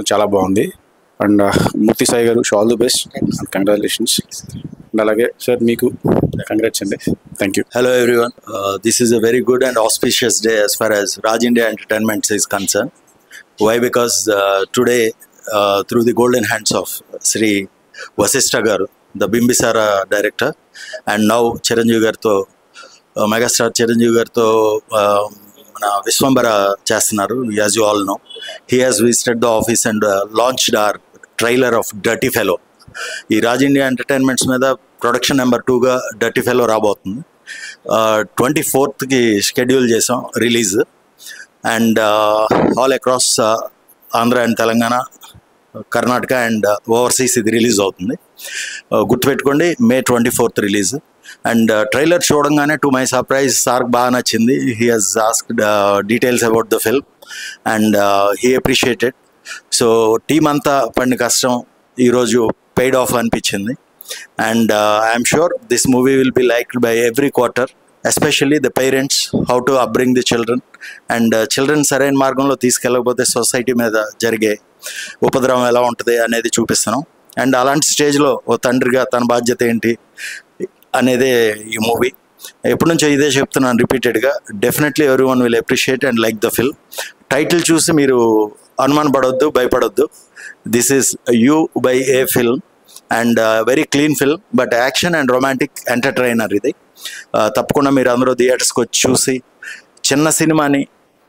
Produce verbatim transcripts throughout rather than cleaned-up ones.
చాలా బాగుంది. అండ్ మూర్తి సాయి గారు all the best and congratulations. And అలాగే సార్ మీకు కంగ్రాట్స్ అండి. Thank you. Hello everyone. Uh, this is a very good and auspicious day as far as Raj India Entertainment is concerned. Why? Because uh, today, uh, through the golden hands of Sri Vasishtha Garu, the Bimbisara director, and now Chiranjeevi Garuto, uh, megastar Chiranjeevi Garuto, uh, మన విశ్వంబర చేస్తున్నారు. As you all know, he has visited the office and launched our trailer of Dirty Fellow. ఈ Raj India Entertainments మీద production number టూగా Dirty Fellow రాబోతుంది. Twenty ఫోర్త్కి schedule చేసాం release. And all across Andhra and Telangana, Karnataka and overseas ఇది release అవుతుంది. గుర్తుపెట్టుకోండి, May twenty fourth release. And trailer చూడంగానే టు మై సర్ప్రైజ్ సార్కి బాగా నచ్చింది. He has asked details about the film and he appreciated. So team అంతా పడిన కష్టం ఈరోజు పెయిడ్ ఆఫ్ అనిపించింది. And I'm sure this movie will be liked by every quarter, especially the parents, how to upbring the children. And children సరైన మార్గంలో తీసుకెళ్ళకపోతే society మీద జరిగే ఉపద్రవం ఎలా ఉంటుంది అనేది చూపిస్తున్నాం. అండ్ అలాంటి స్టేజ్లో ఓ తండ్రిగా తన బాధ్యత ఏంటి అనేదే ఈ మూవీ. ఎప్పటి నుంచో ఇదే చెప్తున్నాను రిపీటెడ్గా. Definitely everyone will appreciate and like the film. Title చూసి మీరు అనుమానపడొద్దు, భయపడొద్దు. This is U by A film and very clean film, but action and romantic entertainer ఇది. తప్పకుండా మీరు అందరూ థియేటర్స్కి వచ్చి చూసి చిన్న సినిమాని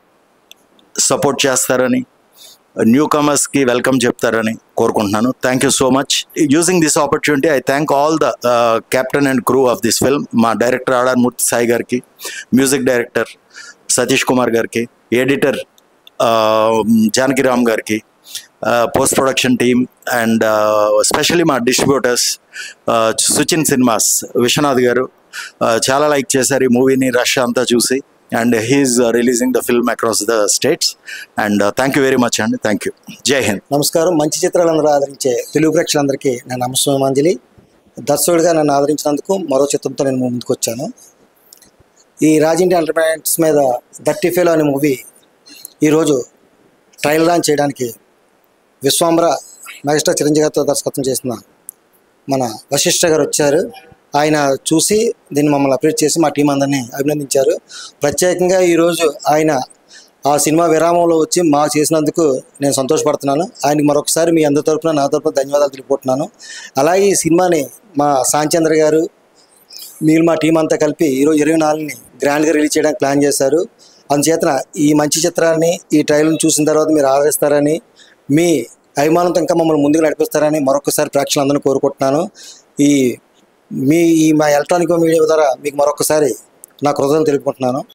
సపోర్ట్ చేస్తారని, న్యూ కమర్స్కి వెల్కమ్ చెప్తారని కోరుకుంటున్నాను. Thank you so much. Using this opportunity I thank all the captain and crew of this film. మా డైరెక్టర్ ఆడార్ మూర్తి సాయి గారికి, మ్యూజిక్ డైరెక్టర్ సతీష్ కుమార్ గారికి, ఎడిటర్ జానకిరామ్ గారికి, post production team and especially మా డిస్ట్రిబ్యూటర్స్ సుచిన్ సినిమాస్ విశ్వనాథ్ గారు చాలా లైక్ చేశారు ఈ మూవీని, రష్ అంతా చూసి. And he is releasing the film across the states. And thank you very much అండి. Thank you. జై హింద్. నమస్కారం. మంచి చిత్రాలందరూ ఆదరించే తెలుగు ప్రేక్షకులందరికీ నా నమస్కారాంజలి. దర్శకుడిగా నన్ను ఆదరించినందుకు మరో చిత్రంతో నేను ముందుకు వచ్చాను. ఈ రాజ్ ఇండియా ఎంటర్టైన్మెంట్స్ మీద డర్టీ ఫెలో అనే మూవీ ఈరోజు ట్రయల్ లాంచ్ చేయడానికి విశ్వాంబర మెగాస్టార్ చిరంజీవి గారితో దర్శకత్వం చేసిన మన వశిష్ఠ గారు వచ్చారు. ఆయన చూసి దీన్ని మమ్మల్ని అప్డేట్ చేసి మా టీం అందరినీ అభినందించారు. ప్రత్యేకంగా ఈరోజు ఆయన ఆ సినిమా విరామంలో వచ్చి మా చేసినందుకు నేను సంతోషపడుతున్నాను. ఆయనకి మరొకసారి మీ అందరి తరపున నా తరపున ధన్యవాదాలు తెలియపోతున్నాను. అలాగే ఈ సినిమాని మా సాంచంద్ర గారు, మీరు మా టీం అంతా కలిపి ఈరోజు ఇరవై నాలుగుని గ్రాండ్గా రిలీజ్ చేయడానికి ప్లాన్ చేశారు. అందుచేతన ఈ మంచి చిత్రాన్ని, ఈ ట్రైలర్ని చూసిన తర్వాత మీరు ఆదరిస్తారని, మీ అభిమానంతో ఇంకా మమ్మల్ని ముందుకు నడిపిస్తారని మరొకసారి ప్రేక్షకులందరినీ కోరుకుంటున్నాను. ఈ మీ ఈ మా ఎలక్ట్రానిక్ మీడియా ద్వారా మీకు మరొకసారి నా కృతజ్ఞతలు తెలుపుకుంటున్నాను.